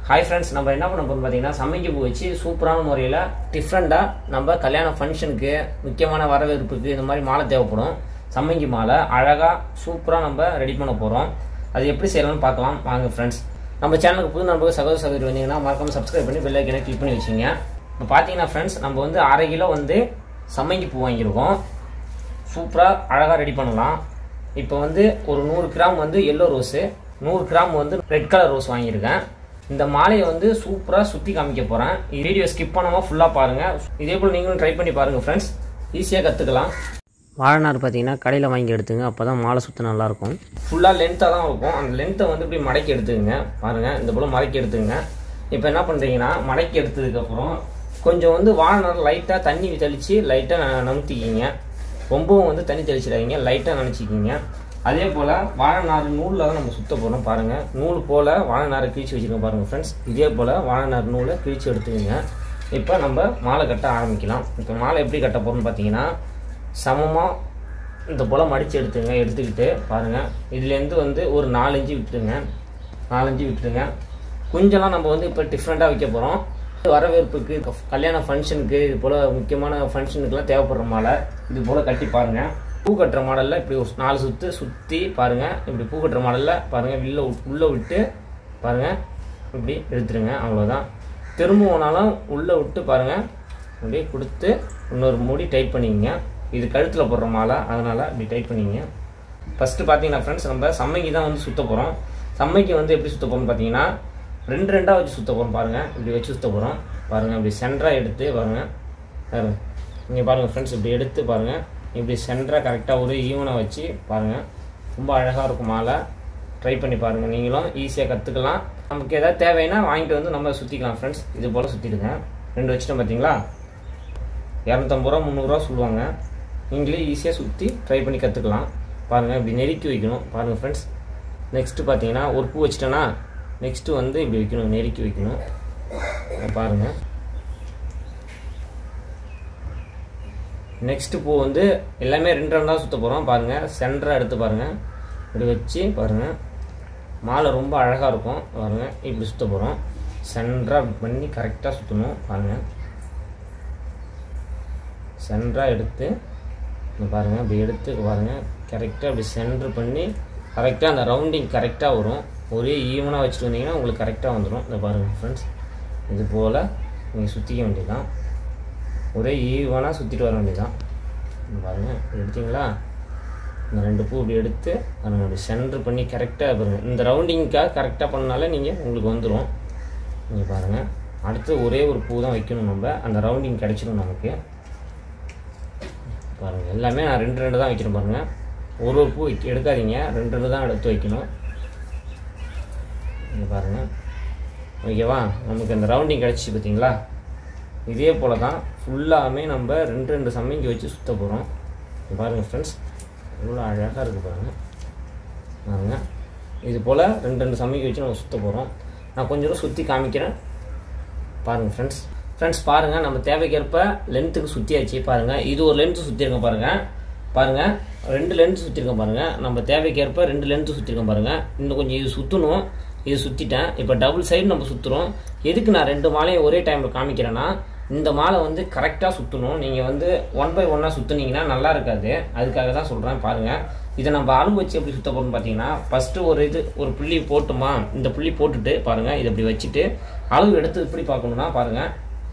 Hi friends, நம்ம என்ன பண்ண போகிறோம் பார்த்தீங்கன்னா, சம்மங்கி பூ வச்சு சூப்பரான முறையில் டிஃப்ரெண்ட்டாக நம்ம கல்யாண ஃபங்க்ஷனுக்கு, முக்கியமான வரவேற்புக்கு இந்த மாதிரி மாலை தேவைப்படும். சம்மங்கி மாலை அழகாக சூப்பராக நம்ம ரெடி பண்ண போகிறோம். அது எப்படி செய்யலாம்னு பார்க்கலாம் வாங்க ஃப்ரெண்ட்ஸ். நம்ம சேனலுக்கு புது நண்பர்கள் சகோதரி வந்தீங்கன்னா மறக்காமல் சப்ஸ்கிரைப் பண்ணி பெல் ஐக்கனை கிளிக் பண்ணி வச்சுங்க. இப்போ பார்த்தீங்கன்னா ஃப்ரெண்ட்ஸ், நம்ம வந்து 1/2 கிலோ வந்து சம்மங்கி பூ வாங்கியிருக்கோம். சூப்பராக அழகாக ரெடி பண்ணலாம். இப்போ வந்து ஒரு 100 கிராம் வந்து எல்லோ ரோஸு, 100 கிராம் வந்து ரெட் கலர் ரோஸ் வாங்கியிருக்கேன். இந்த மாலையை வந்து சூப்பராக சுற்றி காமிக்க போகிறேன். வீடியோ ஸ்கிப் பண்ணாமல் ஃபுல்லாக பாருங்கள். இதே போல் நீங்களும் ட்ரை பண்ணி பாருங்கள் ஃப்ரெண்ட்ஸ், ஈஸியாக கற்றுக்கலாம். வாழைநார் பார்த்தீங்கன்னா கடையில் வாங்கி எடுத்துங்க, அப்போ தான் மாலை சுற்ற நல்லாயிருக்கும். ஃபுல்லாக லென்த்தாக தான் இருக்கும். அந்த லென்த்தை வந்து இப்படி மடக்கி எடுத்துக்கங்க. பாருங்கள், இந்த போல் மடக்கி எடுத்துக்கங்க. இப்போ என்ன பண்ணுறீங்கன்னா, மடக்கி எடுத்ததுக்கப்புறம் கொஞ்சம் வந்து வாழைநார் லைட்டாக தண்ணி தெளித்து லைட்டாக நமுத்திக்கிங்க. ரொம்பவும் வந்து தண்ணி தெளிச்சிடாதீங்க, லைட்டாக நினச்சிக்கிங்க. அதே போல் வாழைநார் நூலில் தான் நம்ம சுற்ற போகிறோம். பாருங்கள், நூல் போல் வாழைநாரை கிழிச்சு வச்சுருக்கோம் பாருங்கள் ஃப்ரெண்ட்ஸ். இதே போல் வாழைநார் நூலை கிழிச்சு எடுத்துக்கோங்க. இப்போ நம்ம மாலை கட்ட ஆரம்பிக்கலாம். இப்போ மாலை எப்படி கட்ட போகிறோம்னு பார்த்தீங்கன்னா, சமமாக இந்த போல் மடித்து எடுத்துக்கிட்டு பாருங்கள், இதுலேருந்து வந்து ஒரு 4 இன்ச்சு விட்டுருங்க. 4 இன்ச்சு விட்டுருங்க. கொஞ்சம்லாம் நம்ம வந்து இப்போ டிஃப்ரெண்ட்டாக வைக்க போகிறோம். வரவேற்புக்கு, கல்யாண ஃபங்க்ஷனுக்கு, இது போல் முக்கியமான ஃபங்க்ஷனுக்குலாம் தேவைப்படுற மாலை இது போல் கட்டி பாருங்கள். பூ கட்டுற மாடலில் இப்படி ஒரு 4 சுற்று சுற்றி பாருங்கள். இப்படி பூ கட்டுற மாடலில் பாருங்கள், உள்ளே விட்டு பாருங்கள், இப்படி எடுத்துருங்க. அவ்வளோதான். திரும்பவுனாலும் உள்ளே விட்டு பாருங்கள், அப்படியே கொடுத்து இன்னொரு மூடி டைட் பண்ணிக்கங்க. இது கழுத்தில் போடுற மாலை, அதனால் இப்படி டைட் பண்ணிக்கங்க. ஃபஸ்ட்டு பார்த்தீங்கன்னா ஃப்ரெண்ட்ஸ், நம்ம சம்மங்கி தான் வந்து சுற்ற போகிறோம். சம்மங்கி வந்து எப்படி சுற்ற போகிறோம்னு பார்த்தீங்கன்னா, 2 வச்சு சுற்ற போகிறோம். பாருங்கள், இப்படி வச்சு சுற்ற போகிறோம். பாருங்கள், இப்படி சென்டராக எடுத்து பாருங்கள். இங்கே பாருங்கள் ஃப்ரெண்ட்ஸ், இப்படி எடுத்து பாருங்கள், இப்படி சென்டராக கரெக்டாக ஒரு ஈவனாக வச்சு பாருங்கள். ரொம்ப அழகாக இருக்கும் மாலை. ட்ரை பண்ணி பாருங்கள், நீங்களும் ஈஸியாக கற்றுக்கலாம். நமக்கு எதாவது தேவைன்னா வாங்கிட்டு வந்து நம்ம சுற்றிக்கலாம் ஃப்ரெண்ட்ஸ். இது போல் சுற்றிடுங்க. 2 வச்சுட்டோம் பார்த்தீங்களா, 250 ரூபா 300 ரூபா சொல்லுவாங்க. நீங்களே ஈஸியாக சுற்றி ட்ரை பண்ணி கற்றுக்கலாம். பாருங்கள், இப்படி நெருக்கி வைக்கணும். பாருங்கள் ஃப்ரெண்ட்ஸ், நெக்ஸ்ட்டு பார்த்தீங்கன்னா ஒரு பூ வச்சுட்டோன்னா நெக்ஸ்ட்டு வந்து இப்படி வைக்கணும், நெருக்கி வைக்கணும். பாருங்கள், நெக்ஸ்ட்டு பூ வந்து எல்லாமே 2 தான் சுற்ற போகிறோம். பாருங்கள், சென்டராக எடுத்து பாருங்கள், இப்படி வச்சு பாருங்கள், மாலை ரொம்ப அழகாக இருக்கும். பாருங்கள், இப்படி சுற்ற போகிறோம். சென்டராக பண்ணி கரெக்டாக சுற்றணும். பாருங்கள், சென்டராக எடுத்து பாருங்கள், இப்படி எடுத்து பாருங்கள், கரெக்டாக இப்படி சென்டர் பண்ணி கரெக்டாக அந்த ரவுண்டிங் கரெக்டாக வரும். ஒரே ஈவனாக வச்சுட்டு வந்தீங்கன்னா உங்களுக்கு கரெக்டாக வந்துடும். இந்த பாருங்கள் ஃப்ரெண்ட்ஸ், இது போல் நீங்கள் சுற்றிக்க வேண்டியதுதான். ஒரே ஈவனாக சுற்றிட்டு வர வேண்டியதுதான். பாருங்கள், எடுத்திங்களா, இந்த 2 பூ இப்படி எடுத்து பாருங்கள், அப்படி சென்டர் பண்ணி கரெக்டாக பாருங்கள். இந்த ரவுண்டிங்காக கரெக்டாக பண்ணாலே நீங்கள் உங்களுக்கு வந்துடும். நீங்கள் பாருங்கள், அடுத்து ஒரே ஒரு பூ தான் வைக்கணும். நம்ம அந்த ரவுண்டிங் கிடச்சிடும் நமக்கு. பாருங்கள், எல்லாமே நான் 2 தான் வைக்கிறேன். பாருங்கள், ஒரு பூ எடுக்காதீங்க, 2 தான் எடுத்து வைக்கணும். இங்கே பாருங்கள், ஓகேவா, நமக்கு அந்த ரவுண்டிங் கிடச்சி பார்த்தீங்களா. இதே போல் தான் ஃபுல்லாமே நம்ம 2 சம்மங்கி வச்சு சுற்ற போகிறோம். பாருங்கள் ஃப்ரெண்ட்ஸ், இவ்வளோ அழகாக இருக்குது பாருங்கள். பாருங்கள், இது போல் 2 சம்மங்கி வச்சு நம்ம சுற்ற போகிறோம். நான் கொஞ்சம் சுற்றி காமிக்கிறேன். பாருங்கள் ஃப்ரெண்ட்ஸ் பாருங்கள், நம்ம தேவைக்கேற்ப லென்த்துக்கு சுற்றியாச்சு. பாருங்கள், இது ஒரு லென்த்து சுற்றிருக்கேன். பாருங்கள் 2 லென்த்து சுற்றிருக்கேன். பாருங்கள், நம்ம தேவைக்கேற்ப 2 லென்த்து சுற்றிருக்கேன். பாருங்கள், இன்னும் கொஞ்சம் இது சுற்றணும். இது சுற்றிட்டேன். இப்போ டபுள் சைடு நம்ம சுற்றுறோம். எதுக்கு நான் 2 மாலையும் ஒரே டைமில் காமிக்கிறேன்னா, இந்த மாலை வந்து கரெக்டாக சுற்றணும். நீங்கள் வந்து 1 by 1 சுற்றுனீங்கன்னா நல்லா இருக்காது. அதுக்காக தான் சொல்கிறேன். பாருங்கள், இதை நம்ம அளவு வச்சு எப்படி சுற்ற போகிறோம்னு பார்த்தீங்கன்னா, ஃபஸ்ட்டு ஒரு புள்ளி போட்டுமா, இந்த புள்ளி போட்டுட்டு பாருங்கள், இதை இப்படி வச்சுட்டு அளவு எடுத்து இப்படி பார்க்கணுன்னா பாருங்கள்,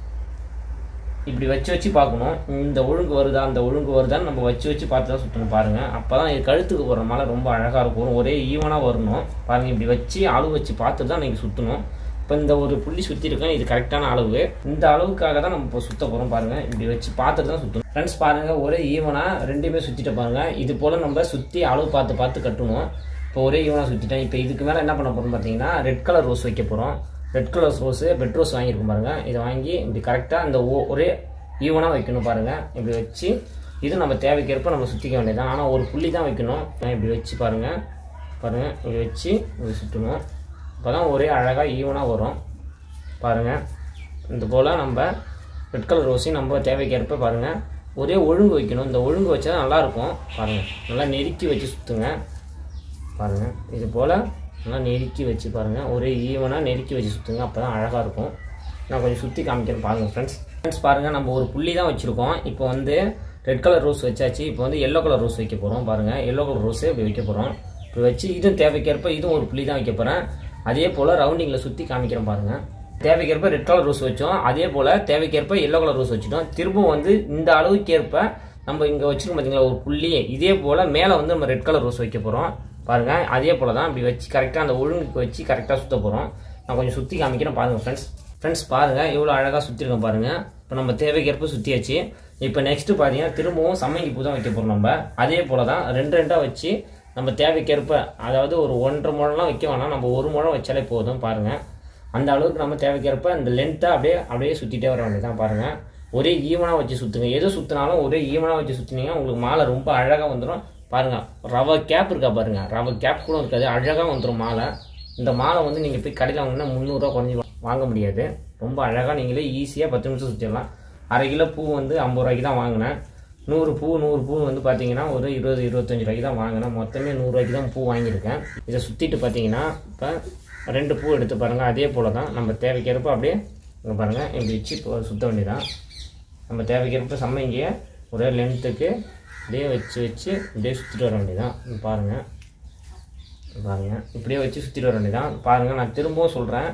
இப்படி வச்சு பார்க்கணும். இந்த ஒழுங்கு வருதா, அந்த ஒழுங்கு வருதான்னு நம்ம வச்சு பார்த்து தான் சுற்றணும். பாருங்கள், அப்போ தான் இது கழுத்துக்கு போகிற மாலை ரொம்ப அழகாக இருக்கும். ஒரே ஈவனாக வரணும். பாருங்கள், இப்படி வச்சு அளவு வச்சு பார்த்து தான் நீங்கள் சுற்றணும். இப்போ இந்த ஒரு புள்ளி சுற்றிருக்கேன், இது கரெக்டான அளவு. இந்த அளவுக்காக தான் நம்ம இப்போ சுற்ற போகிறோம். பாருங்கள், இப்படி வச்சு பார்த்துட்டு தான் சுற்றணும். ஃப்ரெண்ட்ஸ் பாருங்கள், ஒரே ஈவனாக 2மே சுற்றிட்டு பாருங்கள். இது போல் நம்ம சுற்றி அளவு பார்த்து கட்டணும். இப்போ ஒரே ஈவனாக சுற்றிட்டேன். இப்போ இதுக்கு மேலே என்ன பண்ண போகிறோம்னு பார்த்தீங்கன்னா, ரெட் கலர் ரோஸ் வைக்க போகிறோம். Red colour rose, red rose வாங்கியிருக்கோம். பாருங்கள், இதை வாங்கி இப்படி கரெக்டாக இந்த ஒரே ஈவனாக வைக்கணும். பாருங்கள், இப்படி வச்சு இது நம்ம தேவைக்கேற்ப நம்ம சுற்றிக்க வேண்டியதான். ஆனால் ஒரு புள்ளி தான் வைக்கணும். இப்படி வச்சு பாருங்கள், இப்படி வச்சு இப்படி சுற்றணும். அப்போ தான் ஒரே அழகாக ஈவனாக வரும். பாருங்கள், இது போல் நம்ம ரெட் கலர் ரோஸையும் நம்ம தேவைக்கேற்ப பாருங்கள் ஒரே ஒழுங்கு வைக்கணும். இந்த ஒழுங்கு வச்சா நல்லாயிருக்கும். பாருங்கள், நல்லா நெருக்கி வச்சு சுற்றுங்க. பாருங்கள், இது போல் நல்லா நெருக்கி வச்சு பாருங்கள், ஒரே ஈவனாக நெருக்கி வச்சு சுற்றுங்க, அப்போ தான் அழகாக இருக்கும். நான் கொஞ்சம் சுற்றி காமிக்கிறேன் பாருங்கள் ஃப்ரெண்ட்ஸ் பாருங்கள், நம்ம ஒரு புள்ளி தான் வச்சுருக்கோம். இப்போ வந்து ரெட் கலர் ரோஸ் வச்சாச்சு. இப்போ வந்து எல்லோ கலர் ரோஸ் வைக்க போகிறோம். பாருங்கள், எல்லோ கலர் ரோஸே இப்படி வைக்க போகிறோம். இப்படி வச்சு இதுவும் தேவைக்கேற்ப இதுவும் ஒரு புள்ளி தான் வைக்க போகிறேன். அதே போல் ரவுண்டிங்கில் சுற்றி காமிக்கிறேன் பாருங்கள். தேவைக்கேற்ப ரெட் கலர் ரோஸ் வச்சோம், அதே போல் தேவைக்கேற்ப எல்லோ கலர் ரோஸ் வச்சுட்டோம். திரும்பவும் வந்து இந்த அளவுக்கேற்ப நம்ம இங்கே வச்சுருக்கோம் பார்த்தீங்களா ஒரு புள்ளி, இதே போல் மேலே வந்து நம்ம ரெட் கலர் ரோஸ் வைக்க போகிறோம். பாருங்கள், அதே போல் தான் இப்படி வச்சு கரெக்டாக அந்த ஒழுங்குக்கு வச்சு கரெக்டாக சுற்ற போகிறோம். நான் கொஞ்சம் சுற்றி காமிக்கிறேன் பாருங்கள் ஃப்ரெண்ட்ஸ் பாருங்கள் எவ்வளோ அழகாக சுற்றிருக்கோம் பாருங்கள். இப்போ நம்ம தேவைக்கேற்ப சுற்றியாச்சு. இப்போ நெக்ஸ்ட்டு பார்த்தீங்கன்னா திரும்பவும் சம்மங்கி பூ தான் வைக்க போகிறோம். நம்ம அதே போல் தான் ரெண்டாக வச்சு நம்ம தேவைக்கேற்ப, அதாவது ஒரு 1.5 முழம்லாம் வைக்க வேணாம், நம்ம 1 முழம் வச்சாலே போதும். பாருங்கள், அந்த அளவுக்கு நம்ம தேவைக்கேற்ப இந்த லென்த்தாக அப்படியே சுற்றிட்டே வர வேண்டியதான். பாருங்கள், ஒரே ஈவனாக வச்சு சுற்றுங்க. எது சுற்றினாலும் ஒரே ஈவனாக வச்சு சுற்றினீங்கன்னா உங்களுக்கு மாலை ரொம்ப அழகாக வந்துடும். பாருங்கள், ரவை கேப் இருக்கா பாருங்கள், ரவை கேப் கூட இருக்காது, அழகாக வந்துடும் மாலை. இந்த மாலை வந்து நீங்கள் போய் கடையில் வாங்கினா 300 ரூபா குறைஞ்சி வாங்க முடியாது. ரொம்ப அழகாக நீங்களே ஈஸியாக 10 நிமிஷம் சுற்றிடலாம். அரை கிலோ பூ வந்து 50 ரூபாய்க்கு தான் வாங்கினேன். 100 பூ வந்து பார்த்தீங்கன்னா ஒரு 20-25 ரூபாய்க்கு தான் வாங்கினேன். மொத்தமே 100 ரூபாய்க்கு தான் பூ வாங்கியிருக்கேன். இதை சுற்றிட்டு பார்த்தீங்கன்னா இப்போ 2 பூ எடுத்து பாருங்கள். அதே போல் தான் நம்ம தேவைக்கேற்ப அப்படியே இங்கே பாருங்கள் இப்படி வச்சு சுற்ற வேண்டியதான். நம்ம தேவைக்கேற்ப சம்மங்கியை ஒரே லென்த்துக்கு அப்படியே வச்சு இப்படியே சுற்றிட்டு வர வேண்டியதான். பாருங்கள் இப்படியே வச்சு சுற்றிட்டு வர வேண்டியதான். பாருங்கள், நான் திரும்பவும் சொல்கிறேன்,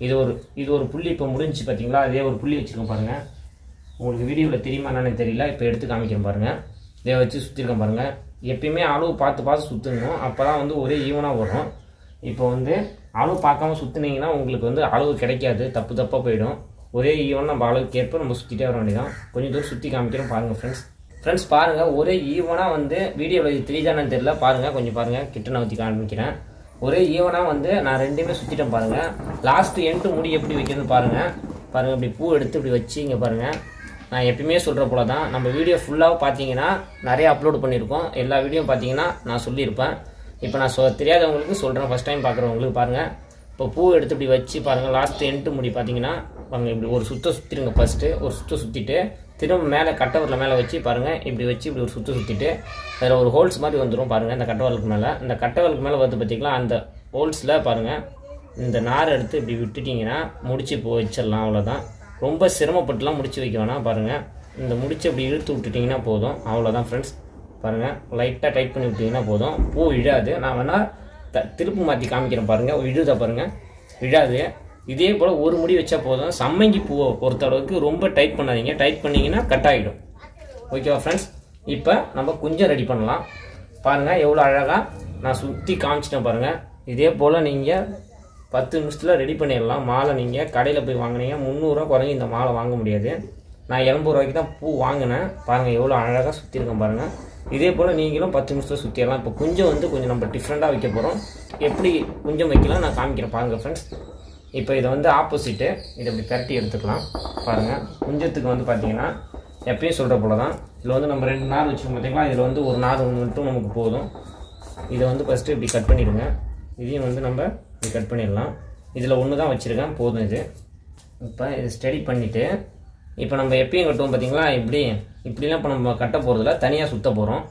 இது ஒரு புள்ளி இப்போ முடிஞ்சு பார்த்தீங்களா, அதே ஒரு புள்ளி வச்சுருக்கோம் பாருங்கள். உங்களுக்கு வீடியோவில் தெரியுமா என்னன்னு தெரியல, இப்போ எடுத்து காமிக்கிறேன் பாருங்கள். இதை வச்சு சுற்றிருக்கேன் பாருங்கள். எப்பயுமே அளவு பார்த்து சுற்றணும், அப்போ தான் வந்து ஒரே ஈவனாக வரும். இப்போ வந்து அளவு பார்க்காம சுற்றினீங்கன்னா உங்களுக்கு வந்து அளவு கிடைக்காது, தப்பாக போயிடும். ஒரே ஈவன் நம்ம அளவுக்கு ஏற்ப நம்ம சுற்றிட்டே வர வேண்டியதான். கொஞ்சம் தூரம் சுற்றி காமிக்கிறோம் பாருங்கள் ஃப்ரெண்ட்ஸ் பாருங்கள், ஒரே ஈவனாக வந்து வீடியோவில் தெரியுதானு தெரியல, பாருங்கள் கொஞ்சம் பாருங்கள், கிட்ட நான் ஊற்றி காமிக்கிறேன். ஒரே ஈவனாக வந்து நான் ரெண்டுமே சுற்றிட்டேன் பாருங்கள். லாஸ்ட்டு எண்டு முடி எப்படி வைக்கிறதுன்னு பாருங்கள். இப்படி பூ எடுத்து இப்படி வச்சு இங்கே பாருங்கள். நான் எப்பயுமே சொல்கிற போல தான், நம்ம வீடியோ ஃபுல்லாக பார்த்தீங்கன்னா நிறைய அப்லோட் பண்ணியிருக்கோம். எல்லா வீடியோ பார்த்தீங்கன்னா நான் சொல்லியிருப்பேன். இப்போ நான் தெரியாதவங்களுக்கு சொல்கிறேன், ஃபஸ்ட் டைம் பார்க்குறவங்களுக்கு பாருங்கள். இப்போ பூ எடுத்து இப்படி வச்சு பாருங்கள், லாஸ்ட்டு எண்டு முடி பார்த்தீங்கன்னா பாருங்கள், இப்படி ஒரு சுற்றிடுங்க. ஃபஸ்ட்டு ஒரு சுற்றிட்டு திரும்ப மேலே கட்டவரில் மேலே வச்சு பாருங்கள், இப்படி வச்சு இப்படி ஒரு சுற்றிட்டு அதில் ஒரு ஹோல்ஸ் மாதிரி வந்துடும் பாருங்கள். இந்த கட்டவரலுக்கு மேலே, இந்த கட்டவரலுக்கு மேலே வந்து பார்த்திங்களா, அந்த ஹோல்ஸில் பாருங்கள் இந்த நார் எடுத்து இப்படி விட்டுட்டிங்கன்னா முடிச்சு வச்சிடலாம். அவ்வளோதான், ரொம்ப சிரமப்பட்டுலாம் முடிச்சு வைக்க வேணாம். பாருங்கள், இந்த முடிச்சு இப்படி இழுத்து விட்டுட்டிங்கன்னா போதும். அவ்வளோதான் ஃப்ரெண்ட்ஸ். பாருங்கள், லைட்டாக டைட் பண்ணி விட்டிங்கன்னா போதும், பூ விழாது. நான் வேணால் திருப்பு மாற்றி காமிக்கிறேன் பாருங்கள், விழுதா பாருங்கள், விழாது. இதே போல் ஒரு முடி வச்சா போதும். சம்மங்கி பூவை பொறுத்தளவுக்கு ரொம்ப டைட் பண்ணாதீங்க, டைட் பண்ணிங்கன்னா கட் ஆகிடும். ஓகேவா ஃப்ரெண்ட்ஸ்? இப்போ நம்ம கொஞ்சம் ரெடி பண்ணலாம். பாருங்கள் எவ்வளோ அழகாக நான் சுற்றி காமிச்சிட்டேன் பாருங்கள். இதே போல் நீங்கள் 10 நிமிஷத்தில் ரெடி பண்ணிடலாம். மாலை நீங்கள் கடையில் போய் வாங்கினீங்க 300 ரூபா குறைஞ்சி இந்த மாலை வாங்க முடியாது. நான் 80 ரூபாய்க்கு தான் பூ வாங்கினேன். பாருங்கள் எவ்வளோ அழகாக சுற்றிருக்கேன் பாருங்கள். இதே போல் நீங்களும் 10 நிமிஷத்தில் சுற்றிடலாம். இப்போ கொஞ்சம் நம்ம டிஃப்ரெண்ட்டாக வைக்க போகிறோம். எப்படி கொஞ்சம் வைக்கலாம் நான் காமிக்கிறேன் பாருங்கள் ஃப்ரெண்ட்ஸ். இப்போ இதை வந்து ஆப்போசிட்டு இதை இப்படி பரட்டி எடுத்துக்கலாம். பாருங்கள், குஞ்சத்துக்கு வந்து பார்த்தீங்கன்னா எப்பயும் சொல்கிற போல தான். இதில் வந்து நம்ம 2 நார் வச்சுக்கோங்க பார்த்தீங்களா, இதில் வந்து ஒரு நார் மட்டும் நமக்கு போதும். இதை வந்து ஃபஸ்ட்டு இப்படி கட் பண்ணிவிடுங்க. இதையும் வந்து நம்ம இப்படி கட் பண்ணிடலாம். இதில் ஒன்று தான் வச்சுருக்கேன், போதும் இது. இப்போ இது ஸ்டடி பண்ணிவிட்டு இப்போ நம்ம எப்பயும் கட்டுவோம் பார்த்தீங்களா, இப்படிலாம் இப்போ நம்ம கட்ட போகிறதில்ல, தனியாக சுற்ற போகிறோம்.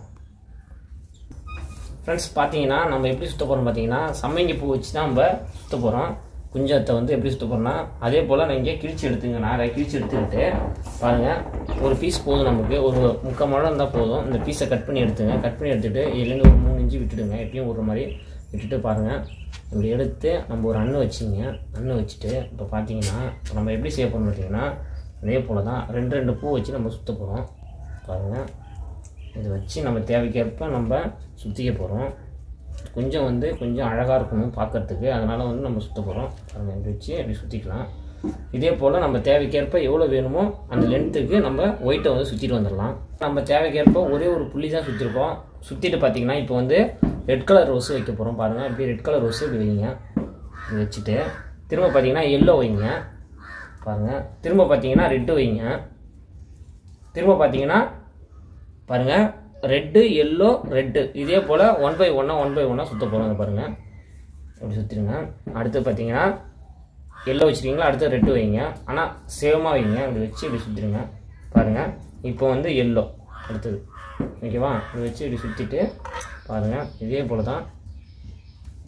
ஃப்ரெண்ட்ஸ் பார்த்தீங்கன்னா நம்ம எப்படி சுற்ற போகிறோம் பார்த்தீங்கன்னா, சம்மங்கி பூ வச்சு தான் நம்ம சுற்ற போகிறோம். குஞ்சத்தை வந்து எப்படி சுற்ற போகிறோம்னா அதே போல் நீங்கள் கிழிச்சு எடுத்துங்க. நான் கிழிச்சு எடுத்துக்கிட்டு பாருங்கள், ஒரு பீஸ் போதும் நமக்கு, ஒரு 3/4 முழம் இருந்தால் போதும். இந்த பீஸை கட் பண்ணி எடுத்துங்க. கட் பண்ணி எடுத்துகிட்டு இதுலேருந்து ஒரு 3 இன்ச்சு விட்டுடுங்க, எப்பயும் ஒரு மாதிரி விட்டுட்டு பாருங்கள். இப்படி எடுத்து நம்ம ஒரு அண்ணு வச்சுங்க. அண்ணு வச்சுட்டு இப்போ பார்த்தீங்கன்னா நம்ம எப்படி செய்ய போகிறோம் பார்த்தீங்கன்னா அதே போல் தான் 2 பூ வச்சு நம்ம சுற்ற போகிறோம். பாருங்கள், இதை வச்சு நம்ம தேவைக்கேற்ப நம்ம சுற்றிக்க போகிறோம். கொஞ்சம் அழகாக இருக்கணும் பார்க்குறதுக்கு, அதனால் வந்து நம்ம சுற்ற போகிறோம். பாருங்கள், இப்படி வச்சு அப்படி சுற்றிக்கலாம். இதே போல் நம்ம தேவைக்கேற்ப எவ்வளோ வேணுமோ அந்த லென்த்துக்கு நம்ம ஒயிட்டை வந்து சுற்றிட்டு வந்துடலாம். நம்ம தேவைக்கேற்ப ஒரே ஒரு புள்ளி தான் சுற்றிருக்கோம். சுற்றிட்டு பார்த்தீங்கன்னா இப்போ வந்து ரெட் கலர் ரோஸு வைக்க போகிறோம். பாருங்கள், இப்படி ரெட் கலர் ரோஸு இப்படி வைங்க. இப்படி வச்சுட்டு திரும்ப பார்த்தீங்கன்னா எல்லோ வைங்க. பாருங்கள், திரும்ப பார்த்தீங்கன்னா ரெட்டு வைங்க. திரும்ப பார்த்தீங்கன்னா பாருங்கள் ரெட்டு, எல்லோ, ரெட்டு, இதே போல் 1 by 1 சுற்ற போகிறோம். பாருங்கள், இப்படி சுற்றிடுங்க. அடுத்து பார்த்தீங்கன்னா எல்லோ வச்சுருக்கீங்களா, அடுத்து ரெட்டு வைங்க. ஆனால் சேமாக வைங்க. இப்படி வச்சு இப்படி சுற்றிடுங்க. பாருங்கள், இப்போ வந்து எல்லோ அடுத்தது, ஓகேவா? இப்படி வச்சு இப்படி சுற்றிட்டு பாருங்கள் இதே போல் தான்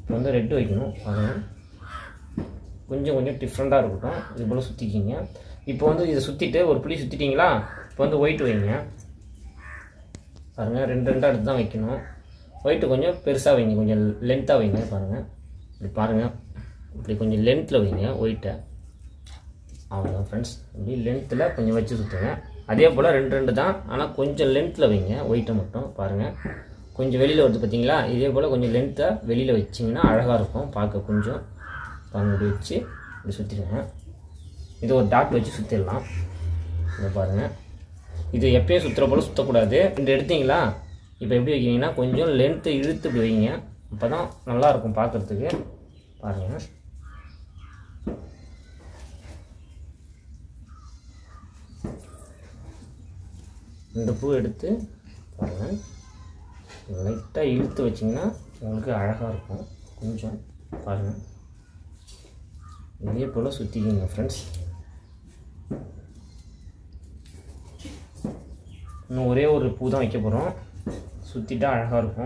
இப்போ வந்து ரெட்டு வைக்கணும் பாருங்கள். கொஞ்சம் கொஞ்சம் டிஃப்ரெண்ட்டாக இருக்கட்டும். இது போல் சுற்றிக்கிங்க. இப்போ வந்து இதை சுற்றிட்டு ஒரு புளி சுற்றிட்டிங்களா, இப்போ வந்து ஒயிட் வைங்க பாருங்கள். 2 2 எடுத்து தான் வைக்கணும். ஒயிட்டு கொஞ்சம் பெருசாக வைங்க, கொஞ்சம் லென்த்தாக வைங்க பாருங்கள். இப்படி பாருங்கள், இப்படி கொஞ்சம் லென்த்தில் வைங்க ஒயிட்டை. அவ்வளோதான் ஃப்ரெண்ட்ஸ். இப்படி லென்த்தில் கொஞ்சம் வச்சு சுற்றுங்க. அதே போல் 2 2 தான், ஆனால் கொஞ்சம் லென்த்தில் வைங்க ஒயிட்டை மட்டும் பாருங்கள். கொஞ்சம் வெளியில் வருது பார்த்தீங்களா, இதே போல் கொஞ்சம் லென்த்தாக வெளியில் வச்சிங்கன்னா அழகாக இருக்கும் பார்க்க. கொஞ்சம் பாருங்கள், இப்படி வச்சு இப்படி சுற்றிடுங்க. இது ஒரு டாட் வச்சு சுற்றிடலாம். இதை பாருங்கள். இது எப்பயும் சுற்றுற போல் சுற்றக்கூடாது. இந்த எடுத்தீங்களா, இப்போ எப்படி வைக்கிங்கன்னா கொஞ்சம் லென்த்து இழுத்து இப்படி வைங்க. அப்போ தான் நல்லாயிருக்கும் பார்க்குறதுக்கு. பாருங்கள். இந்த பூ எடுத்து பாருங்கள், லைட்டாக இழுத்து வச்சிங்கன்னா உங்களுக்கு அழகாக இருக்கும். கொஞ்சம் பாருங்கள், இதே போல் சுற்றிக்கிங்க ஃப்ரெண்ட்ஸ். இன்னும் ஒரே ஒரு பூ தான் வைக்க போகிறோம். சுற்றிட்டா அழகாக இருக்கும்.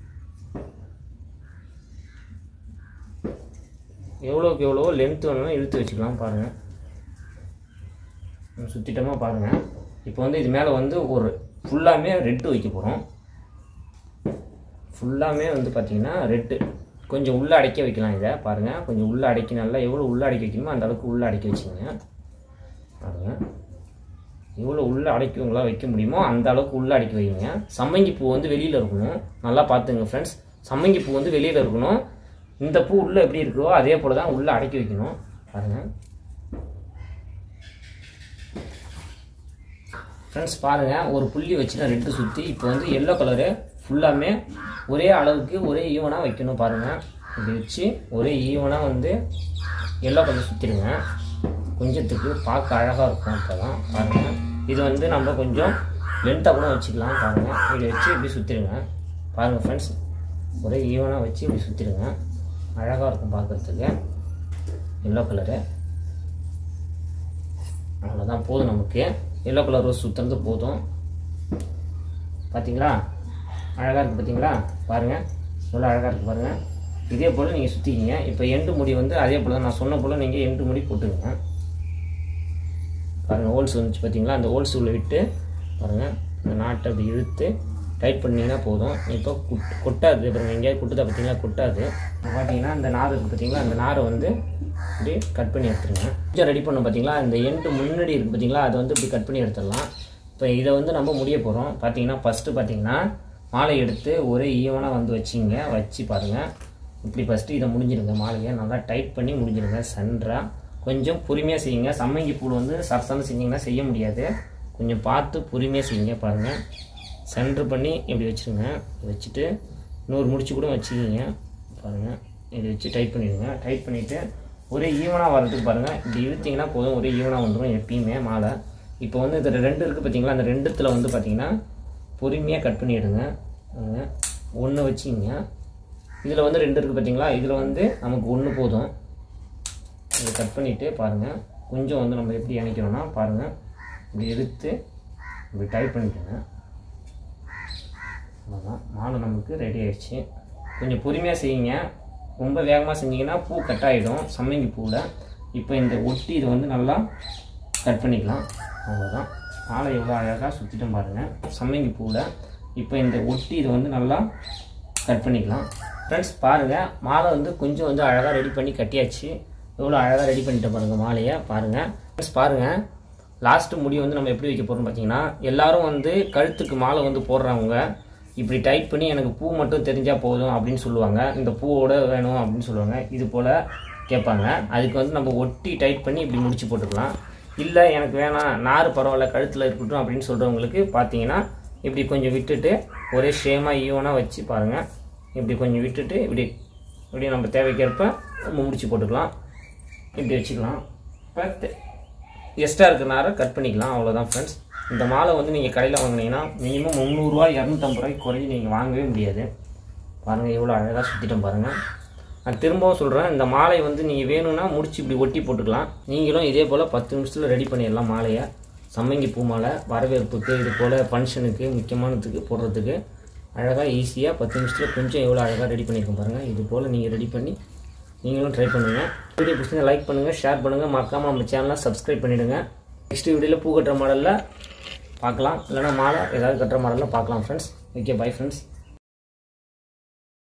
எவ்வளோக்கு எவ்வளோ லென்த்து வேணும்னா இழுத்து வச்சுக்கலாம் பாருங்கள். சுற்றிட்டோமா பாருங்கள். இப்போ வந்து இது மேலே வந்து ஒரு ஃபுல்லாமே ரெட்டு வைக்க போகிறோம். ஃபுல்லாமே வந்து பார்த்திங்கன்னா ரெட்டு. கொஞ்சம் உள்ளே அடைக்க வைக்கலாம். இதை பாருங்கள், கொஞ்சம் உள்ளே அடைக்கி நல்லா எவ்வளோ உள்ளே அடைக்க வைக்கணுமோ அந்த அளவுக்கு உள்ளே அடைக்க வச்சுங்க பாருங்கள். எவ்வளோ உள்ளே அடைக்குவங்களா வைக்க முடியுமோ அந்த அளவுக்கு உள்ளே அடைக்க வைங்க. சம்மங்கி பூ வந்து வெளியில் இருக்கணும். நல்லா பார்த்துங்க ஃப்ரெண்ட்ஸ், சம்மங்கி பூ வந்து வெளியில் இருக்கணும். இந்த பூ உள்ளே எப்படி இருக்கோ அதே போல் தான் உள்ளே அடைக்க வைக்கணும் பாருங்கள். ஃப்ரெண்ட்ஸ் பாருங்கள், ஒரு புள்ளி வச்சு நான் ரெட்டு சுற்றி இப்போ வந்து எல்லோ கலரு ஃபுல்லாமே ஒரே அளவுக்கு ஒரே ஈவனாக வைக்கணும் பாருங்கள். இப்படி வச்சு ஒரே ஈவனாக வந்து எல்லோ கலர் சுற்றிடுங்க. கொஞ்சத்துக்கு பார்க்க அழகாக இருக்கும். அப்போ தான் பாருங்கள். இது வந்து நம்ம கொஞ்சம் லென்த்தாக கூட வச்சுக்கலாம் பாருங்கள். இப்படி வச்சு இப்படி சுற்றிடுங்க பாருங்கள் ஃப்ரெண்ட்ஸ். ஒரே ஈவனாக வச்சு இப்படி சுற்றிடுங்க. அழகாக இருக்கும் பார்க்குறதுக்கு எல்லோ கலரு. அவ்வளோதான், போதும் நமக்கு. எல்லோ கலர் ரோஸ் சுற்றுறது போதும். பார்த்தீங்களா அழகாக இருக்குது பார்த்தீங்களா பாருங்கள், எவ்வளோ அழகாக இருக்குது பாருங்கள். இதே போல் நீங்கள் சுற்றிக்கிங்க. இப்போ எண்டு முடி வந்து அதே போல் தான் நான் சொன்ன போல் நீங்கள் எண்டு முடி போட்டுருங்க பாருங்கள். ஹோல்ஸ் வந்துச்சு பார்த்தீங்களா, அந்த ஹோல்ஸ் உள்ள விட்டு பாருங்கள். இந்த நாட்டை அப்படி இழுத்து டைட் பண்ணிங்கன்னா போதும். இப்போ கொட்டாது பாருங்கள். எங்கேயாவது கொட்டுதா பார்த்தீங்களா, கொட்டாது. இப்போ பார்த்தீங்கன்னா இந்த நார் இருக்குது பார்த்தீங்களா, அந்த நாரை வந்து இப்படி கட் பண்ணி எடுத்துருங்க. கொஞ்சம் ரெடி பண்ணோம் பார்த்தீங்களா, இந்த எண்டு முன்னாடி இருக்குது பார்த்தீங்களா, அதை வந்து இப்படி கட் பண்ணி எடுத்துடலாம். இப்போ இதை வந்து நம்ம முடிய போகிறோம். பார்த்தீங்கன்னா ஃபஸ்ட்டு பார்த்தீங்கன்னா மாலை எடுத்து ஒரே ஈவனாக வந்து வச்சிங்க. வச்சு பாருங்கள், இப்படி ஃபஸ்ட்டு இதை முடிஞ்சிருங்க. மாலையை நல்லா டைட் பண்ணி முடிஞ்சிருங்க சென்டராக. கொஞ்சம் பொறுமையாக செய்யுங்க. சம்மங்கி பூ வந்து சரசன்னு செஞ்சிங்கன்னா செய்ய முடியாது. கொஞ்சம் பார்த்து பொறுமையாக செய்யுங்க பாருங்கள். சென்டர் பண்ணி இப்படி வச்சுருங்க. வச்சுட்டு இன்னொரு முடிச்சு கூட வச்சுக்கிங்க பாருங்கள். இதை வச்சு டைட் பண்ணிவிடுங்க. டைட் பண்ணிவிட்டு ஒரே ஈவனாக வரதுக்கு பாருங்கள். இப்படி இழுத்திங்கன்னா போதும், ஒரே ஈவனாக வந்துடும் எப்பயுமே மாலை. இப்போ வந்து இது 2 இருக்குது பார்த்தீங்களா, அந்த 2த்தில் வந்து பார்த்திங்கன்னா பொறுமையாக கட் பண்ணிவிடுங்க. ஒன்று வச்சுக்கிங்க. இதில் வந்து 2 இருக்குது பார்த்தீங்களா, இதில் வந்து நமக்கு 1 போதும். இதை கட் பண்ணிவிட்டு பாருங்கள். கொஞ்சம் வந்து நம்ம எப்படி இணைக்கிறோன்னா பாருங்கள், இப்படி எடுத்து இப்படி டைட் பண்ணிவிடுங்க. அவ்வளோதான், மாலை நமக்கு ரெடி ஆகிடுச்சு. கொஞ்சம் பொறுமையாக செய்யுங்க. ரொம்ப வேகமாக செஞ்சிங்கன்னா பூ கட் ஆகிடும் சம்மங்கி பூவில். இப்போ இந்த ஒட்டி இதை வந்து நல்லா கட் பண்ணிக்கலாம். அவ்வளோதான், மாலை எவ்வளோ அழகாக சுற்றிட்டோம் பாருங்கள் சம்மங்கி பூவில். இப்போ இந்த ஒட்டி இதை வந்து நல்லா கட் பண்ணிக்கலாம். ஃப்ரெண்ட்ஸ் பாருங்கள், மாலை வந்து கொஞ்சம் வந்து அழகாக ரெடி பண்ணி கட்டியாச்சு. எவ்வளோ அழகாக ரெடி பண்ணிட்டு பாருங்கள் மாலையை பாருங்கள். ஃப்ரெண்ட்ஸ் பாருங்கள், லாஸ்ட்டு முடி வந்து நம்ம எப்படி வைக்க போகிறோம் பார்த்தீங்கன்னா, எல்லோரும் வந்து கழுத்துக்கு மாலை வந்து போடுறவங்க இப்படி டைட் பண்ணி எனக்கு பூ மட்டும் தெரிஞ்சால் போதும் அப்படின்னு சொல்லுவாங்க. இந்த பூவோட வேணும் அப்படின்னு சொல்லுவாங்க. இது போல் கேட்பாங்க. அதுக்கு வந்து நம்ம ஒட்டி டைட் பண்ணி இப்படி முடிச்சு போட்டுக்கலாம். இல்லை எனக்கு வேணாம், நார் பரவாயில்ல கழுத்தில் இருக்கட்டும் அப்படின்னு சொல்கிறவங்களுக்கு பார்த்தீங்கன்னா இப்படி கொஞ்சம் விட்டுட்டு ஒரே ஷேமாக ஈவனாக வச்சு பாருங்கள். இப்படி கொஞ்சம் விட்டுட்டு இப்படி நம்ம தேவைக்கேற்ப நம்ம முடிச்சு போட்டுக்கலாம். இப்படி வச்சுக்கலாம். இப்போ எக்ஸ்ட்ரா இருக்கிற நாரை கட் பண்ணிக்கலாம். அவ்வளோதான் ஃப்ரெண்ட்ஸ். இந்த மாலை வந்து நீங்கள் கடையில் வாங்கினீங்கன்னா மினிமம் 300 ரூபா 250 ரூபாய்க்கு குறைஞ்சி நீங்கள் வாங்கவே முடியாது. பாருங்கள் எவ்வளோ அழகாக சுற்றிட்டோம் பாருங்கள். நான் திரும்பவும் சொல்கிறேன், இந்த மாலை வந்து நீங்கள் வேணும்னா முடிச்சு இப்படி ஒட்டி போட்டுக்கலாம். நீங்களும் இதே போல் 10 நிமிஷத்தில் ரெடி பண்ணிடலாம் மாலையை. சம்மங்கி பூ மாலை வரவேற்புக்கு, இது போல் ஃபங்க்ஷனுக்கு, முக்கியமானதுக்கு போடுறதுக்கு அழகாக ஈஸியாக 10 நிமிஷத்தில் கொஞ்சம் எவ்வளோ அழகாக ரெடி பண்ணியிருக்கோம் பாருங்கள். இது போல் நீங்கள் ரெடி பண்ணி நீங்களும் ட்ரை பண்ணுங்கள். வீடியோ பிடிச்சிருந்தா லைக் பண்ணுங்கள், ஷேர் பண்ணுங்கள், மறக்காமல் நம்ம சேனலை சப்ஸ்கிரைப் பண்ணிவிடுங்க. நெக்ஸ்ட் வீடியோவில் பூ கட்டுற மாடலில் பார்க்கலாம், இல்லைனா மாலை ஏதாவது கட்டுற மாடலில் பார்க்கலாம் ஃப்ரெண்ட்ஸ். Okay, bye friends.